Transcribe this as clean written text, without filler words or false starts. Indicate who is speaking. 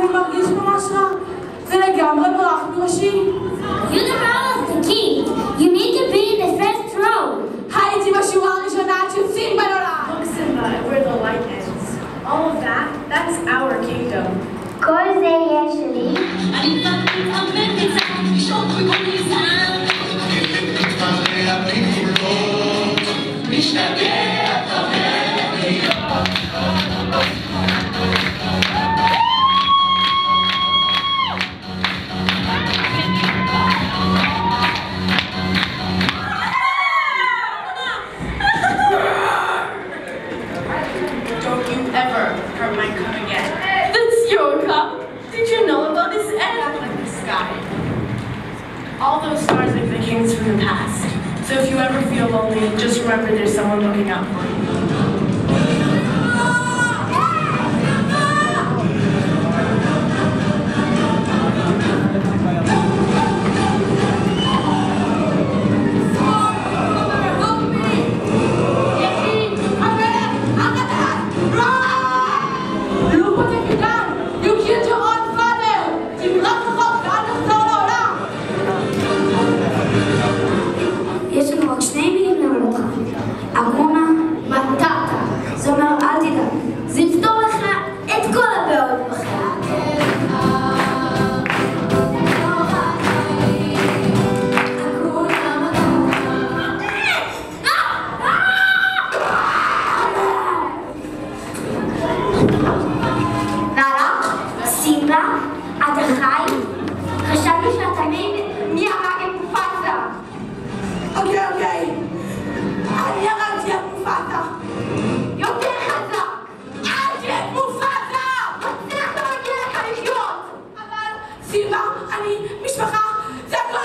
Speaker 1: אני מרגיש ממש רע. זה לגמרי ברח מראשי.
Speaker 2: You're the role of the king. You need to be in the first row.
Speaker 1: הייתי בשורה הראשונה עד שיוצאים בנולד.
Speaker 3: Look, Simba, where the light ends. All of that, that's our kingdom.
Speaker 2: כל זה יהיה שלי.
Speaker 4: אני מתאמנת לשעות בכל מזעם. מתפרע מכולו, משתגע תמר להיות.
Speaker 3: Don't you ever hurt my cup again. That's your cup? Did you know about this end? Like the sky. All those stars make the kings from the past. So if you ever feel lonely, just remember there's someone looking out for you.
Speaker 2: יש לנו רק שני מילים להולדך. אגונה מטאטה. זה אומר אל תדאג. זה יפתור לך את כל הבעיות בחיים. נערה, סימבה, אתה חי? חשבתי שאתה מי הרג את מופסה.
Speaker 1: אוקיי. אני הרגתי את מופסה.
Speaker 2: יותר חזק!
Speaker 1: הרגתי את מופסה!
Speaker 2: מצליח לא מגיע לך לחיות!
Speaker 1: אבל סימבה, אני משפחה, זה הכל